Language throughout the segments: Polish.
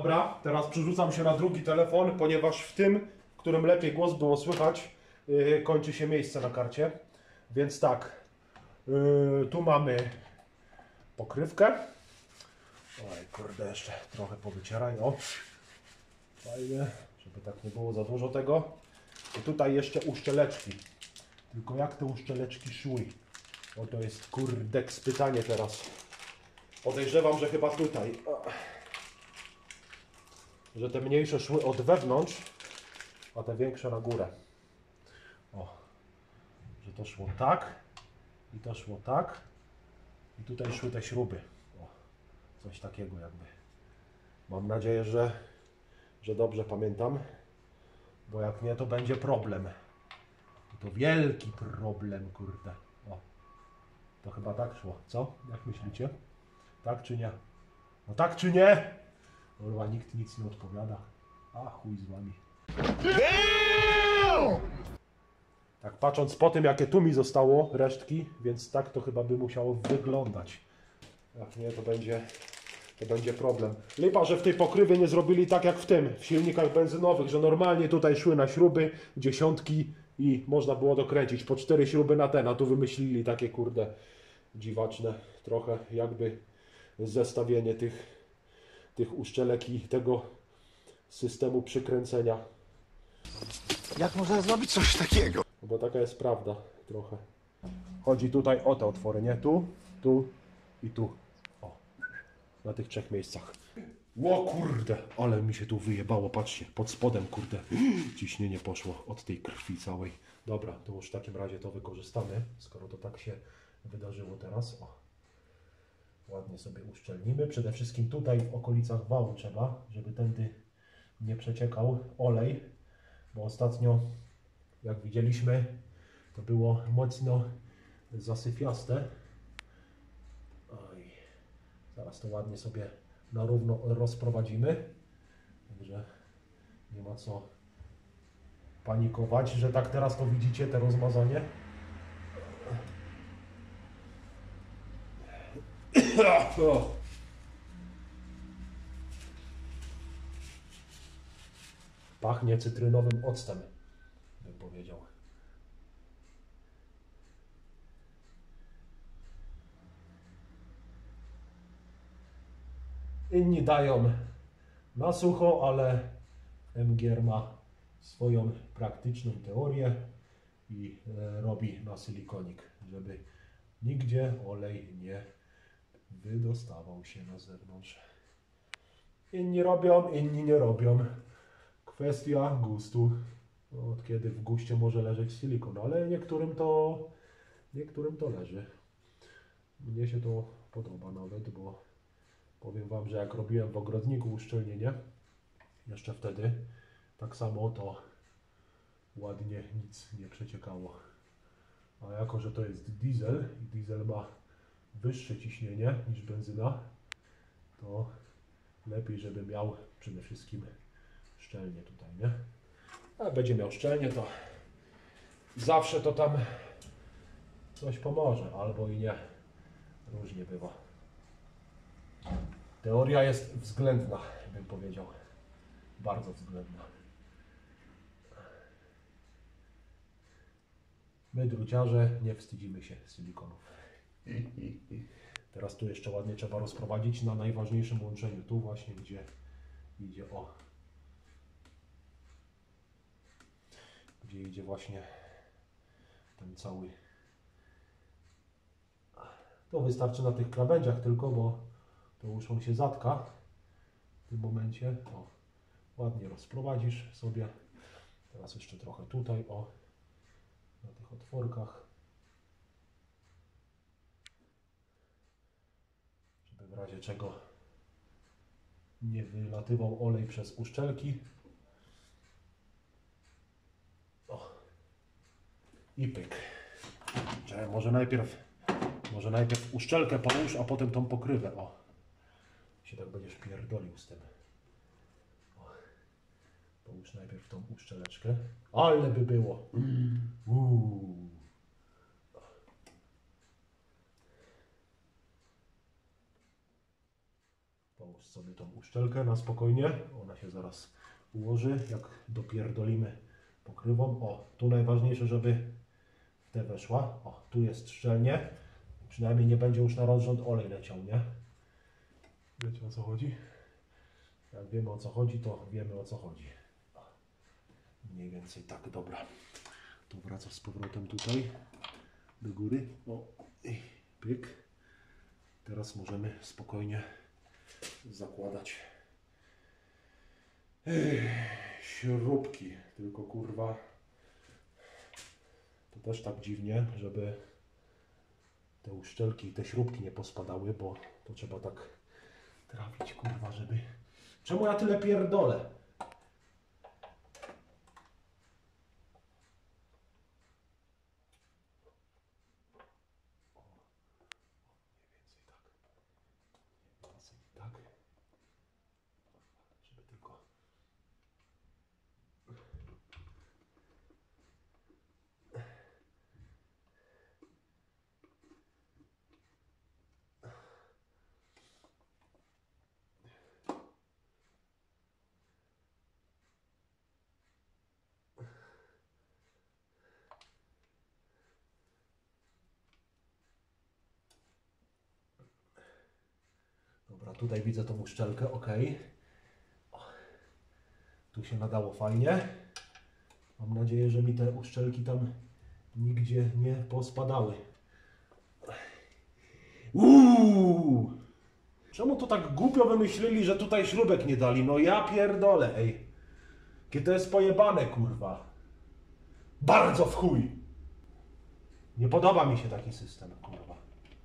Dobra, teraz przerzucam się na drugi telefon, ponieważ w tym, w którym lepiej głos było słychać, kończy się miejsce na karcie. Więc tak, tu mamy pokrywkę. Oj, kurde, jeszcze trochę powycieraj, o. Fajnie, żeby tak nie było za dużo tego. I tutaj jeszcze uszczeleczki. Tylko jak te uszczeleczki szły? O, to jest kurdeks pytanie teraz. Podejrzewam, że chyba tutaj. Że te mniejsze szły od wewnątrz, a te większe na górę. O, że to szło tak i to szło tak i tutaj szły te śruby. O, coś takiego jakby. Mam nadzieję, że dobrze pamiętam, bo jak nie, to będzie problem. I to wielki problem, kurde. O, to chyba tak szło, co? Jak myślicie? Tak czy nie? No tak czy nie? Kurwa, nikt nic nie odpowiada. A chuj z wami. Tak patrząc po tym, jakie tu mi zostało resztki, więc tak to chyba by musiało wyglądać. Jak nie, to będzie problem. Lipa, że w tej pokrywie nie zrobili tak jak w tym, w silnikach benzynowych, że normalnie tutaj szły na śruby, dziesiątki i można było dokręcić po 4 śruby na ten, a tu wymyślili takie kurde dziwaczne trochę jakby zestawienie tych uszczelek i tego systemu przykręcenia. Jak można zrobić coś takiego? Bo taka jest prawda trochę. Chodzi tutaj o te otwory, nie? Tu, tu i tu. O, na tych 3 miejscach. Ło kurde, ale mi się tu wyjebało, patrzcie, pod spodem kurde. Ciśnienie poszło od tej krwi całej. Dobra, to już w takim razie to wykorzystamy, skoro to tak się wydarzyło teraz. O. Ładnie sobie uszczelnimy. Przede wszystkim tutaj w okolicach wału trzeba, żeby tędy nie przeciekał olej, bo ostatnio, jak widzieliśmy, to było mocno zasyfiaste. Oj, zaraz to ładnie sobie na równo rozprowadzimy. Także nie ma co panikować, że tak teraz to widzicie, te rozmazanie. Pachnie cytrynowym octem, bym powiedział. Inni dają na sucho, ale MGR ma swoją praktyczną teorię i robi na silikonik, żeby nigdzie olej nie wydostawał się na zewnątrz. Inni robią, inni nie robią. Kwestia gustu. Od kiedy w guście może leżeć silikon, ale niektórym to leży. Mnie się to podoba nawet, bo powiem wam, że jak robiłem w ogrodniku uszczelnienie, jeszcze wtedy, tak samo to ładnie nic nie przeciekało. A jako, że to jest diesel i diesel ma wyższe ciśnienie niż benzyna, to lepiej, żeby miał przede wszystkim szczelnie tutaj, nie? A jak będzie miał szczelnie, to zawsze to tam coś pomoże, albo i nie. Różnie bywa. Teoria jest względna, bym powiedział. Bardzo względna. My, druciarze, nie wstydzimy się silikonów. Teraz tu jeszcze ładnie trzeba rozprowadzić na najważniejszym łączeniu. Tu właśnie, gdzie idzie gdzie idzie właśnie ten cały. To wystarczy na tych krawędziach tylko, bo to już on się zatka w tym momencie. O, ładnie rozprowadzisz sobie. Teraz jeszcze trochę tutaj, o, na tych otworkach, żeby w razie czego nie wylatywał olej przez uszczelki. O. I pyk. Czekaj, może najpierw uszczelkę połóż, a potem tą pokrywę. O. Się tak będziesz pierdolił z tym. O. Połóż najpierw tą uszczeleczkę. Ale by było. Połóż Połóż sobie tą uszczelkę na spokojnie. Ona się zaraz ułoży, jak dopierdolimy pokrywą. O, tu najważniejsze, żeby w te weszła. O, tu jest szczelnie. Przynajmniej nie będzie już na rozrząd olej leciał, nie? Wiecie, o co chodzi? Jak wiemy, o co chodzi, to wiemy, o co chodzi. Mniej więcej tak, dobra. To wraca z powrotem tutaj do góry. O, i pyk. Teraz możemy spokojnie zakładać śrubki. Tylko kurwa, to też tak dziwnie, żeby te uszczelki i te śrubki nie pospadały, bo to trzeba tak trafić, kurwa, żeby... Czemu ja tyle pierdolę? Tak. Żeby tylko... Dobra, tutaj widzę tą uszczelkę, ok. Tu się nadało fajnie. Mam nadzieję, że mi te uszczelki tam nigdzie nie pospadały. Czemu to tak głupio wymyślili, że tutaj śrubek nie dali? No ja pierdolę, ej. Jakie to jest pojebane, kurwa. Bardzo w chuj. Nie podoba mi się taki system, kurwa.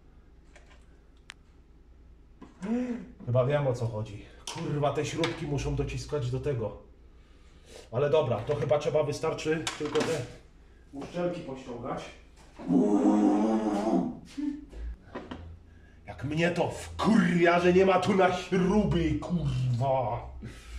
Chyba wiem, o co chodzi. Kurwa, te śrubki muszą dociskać do tego. Ale dobra, to chyba wystarczy tylko te uszczelki pościągać. Jak mnie to wkurwia, że nie ma tu na śruby, kurwa.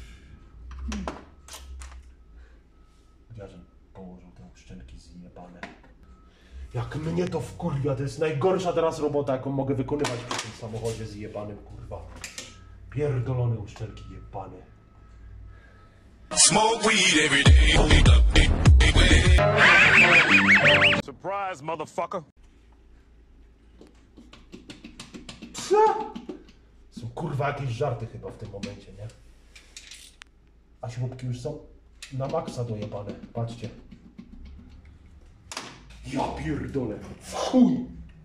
Chociażbym położył te uszczelki zjebane. Jak mnie to wkurwia, to jest najgorsza teraz robota, jaką mogę wykonywać przy tym samochodzie zjebanym, kurwa. Pierdolone uszczelki jebane. Smoke weed every day. Surprise, motherfucker. Co? Są kurwa jakieś żarty chyba w tym momencie, nie? A śrubki już są na maksa dojebane. Patrzcie. Ja pierdolę. W chuj.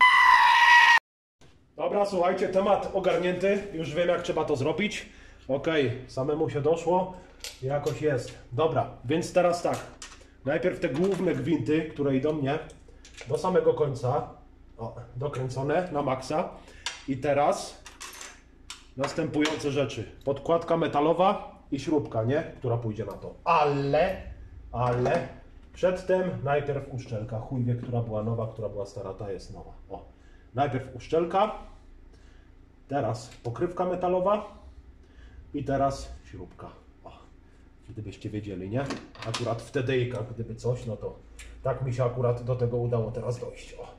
Dobra, słuchajcie, temat ogarnięty. Już wiem, jak trzeba to zrobić. Okej, samemu się doszło. Jakoś jest. Dobra, więc teraz tak. Najpierw te główne gwinty, które idą mnie do samego końca. O, dokręcone na maksa. I teraz następujące rzeczy. Podkładka metalowa i śrubka, nie? Która pójdzie na to. Ale przedtem najpierw uszczelka. Chuj wie, która była nowa, która była stara, ta jest nowa. O, najpierw uszczelka, teraz pokrywka metalowa i teraz śrubka. O, gdybyście wiedzieli, nie? Akurat w TDI-kach, gdyby coś, no to tak mi się akurat do tego udało teraz dojść. O.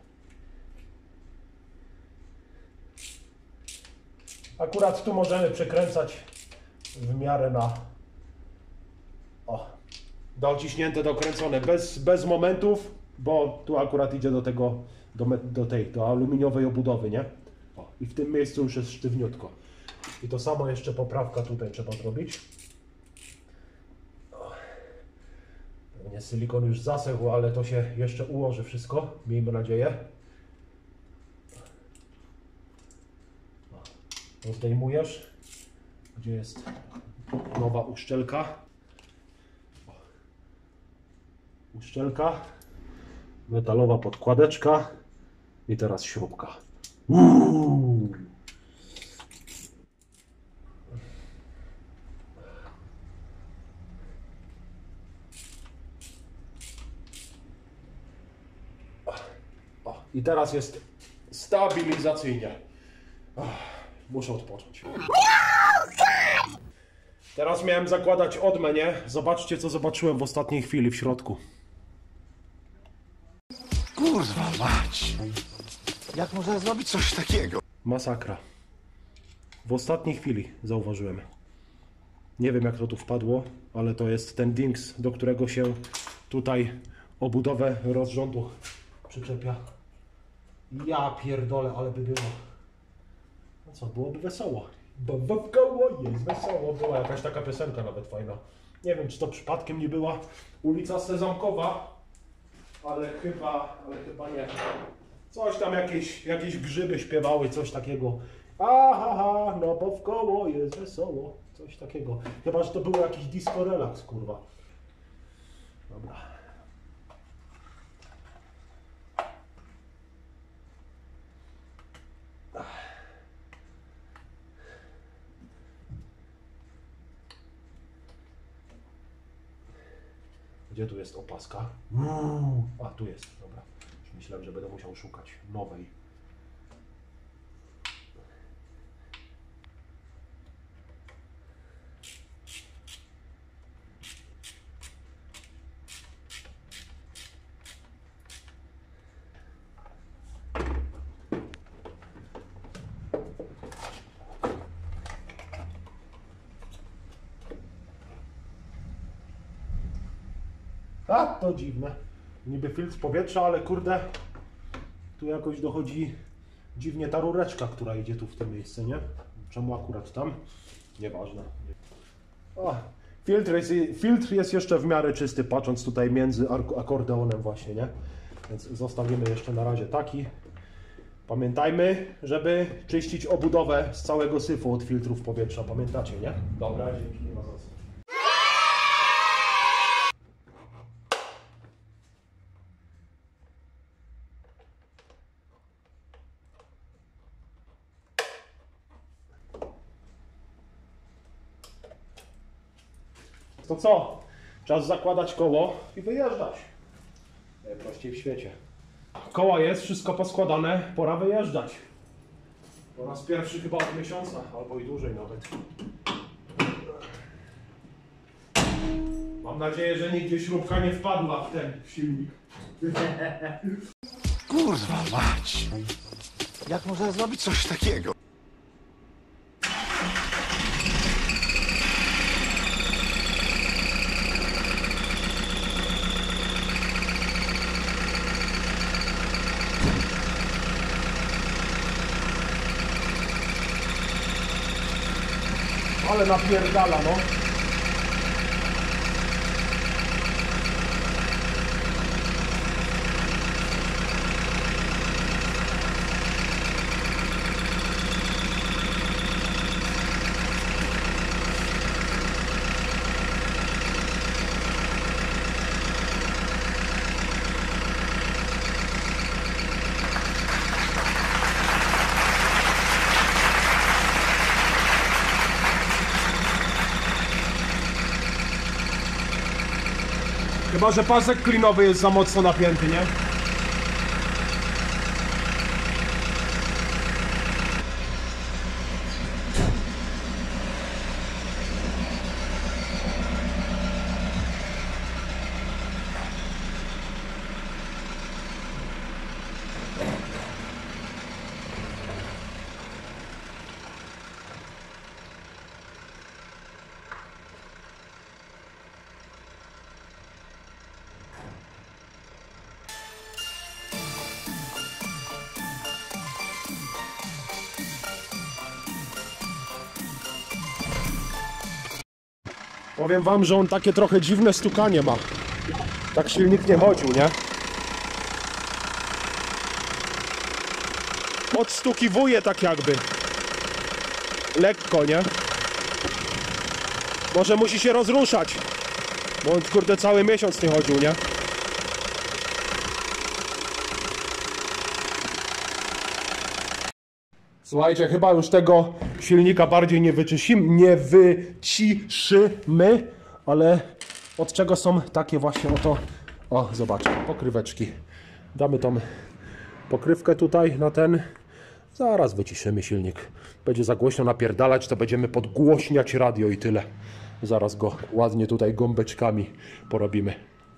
Akurat tu możemy przekręcać w miarę na... O, dociśnięte, dokręcone, bez momentów, bo tu akurat idzie do tego, do aluminiowej obudowy, nie? O, i w tym miejscu już jest sztywniutko. I to samo jeszcze poprawka tutaj trzeba zrobić. O, pewnie silikon już zasechł, ale to się jeszcze ułoży wszystko, miejmy nadzieję. O, zdejmujesz, gdzie jest nowa uszczelka. Uszczelka, metalowa podkładeczka i teraz śrubka. O, i teraz jest stabilizacyjnie. Muszę odpocząć. Teraz miałem zakładać odmę, nie? Zobaczcie, co zobaczyłem w ostatniej chwili w środku. Kurwa mać. Jak można zrobić coś takiego? Masakra. w ostatniej chwili zauważyłem. Nie wiem jak to tu wpadło, ale to jest ten dings, do którego się tutaj obudowę rozrządu przyczepia. Ja pierdolę, ale by było. No co, byłoby wesoło. Bo w koło jest wesoło. Była jakaś taka piosenka nawet fajna. Nie wiem, czy to przypadkiem nie była ulica Sezamkowa, ale chyba nie. Coś tam, jakieś grzyby śpiewały, coś takiego. Aha, no bo w koło jest wesoło. Coś takiego. Chyba, że to było jakiś disco relax, kurwa. Dobra. Gdzie tu jest opaska? A, tu jest, dobra. Już myślałem, że będę musiał szukać nowej. A, to dziwne. Niby filtr powietrza, ale kurde, tu jakoś dochodzi dziwnie ta rureczka, która idzie tu w to miejsce, nie? Czemu akurat tam? Nieważne. O, filtr jest jeszcze w miarę czysty, patrząc tutaj między akordeonem właśnie, nie? Więc zostawimy jeszcze na razie taki. Pamiętajmy, żeby czyścić obudowę z całego syfu od filtrów powietrza. Pamiętacie, nie? Dobra, dzięki, nie ma za co. To co? Czas zakładać koło i wyjeżdżać. Najprościej w świecie. Koła jest, wszystko poskładane, pora wyjeżdżać. Po raz pierwszy chyba od miesiąca, albo i dłużej nawet. Mam nadzieję, że nigdzie śrubka nie wpadła w ten silnik. Kurwa mać! Jak można zrobić coś takiego? Ale napierdala, no. Chyba, że pasek klinowy jest za mocno napięty, nie? Powiem wam, że on takie trochę dziwne stukanie ma. Tak silnik nie chodził, nie? Odstukiwuje tak jakby. Lekko, nie? Może musi się rozruszać. Bo on kurde cały miesiąc nie chodził, nie? Słuchajcie, chyba już tego silnika bardziej nie wyciszymy, ale od czego są takie właśnie oto, o zobaczcie, pokryweczki. Damy tą pokrywkę tutaj na ten, zaraz wyciszymy silnik. Będzie za głośno napierdalać, to będziemy podgłośniać radio i tyle. Zaraz go ładnie tutaj gąbeczkami porobimy.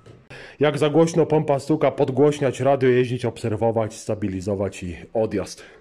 Jak za głośno pompa stuka, podgłośniać radio, jeździć, obserwować, stabilizować i odjazd.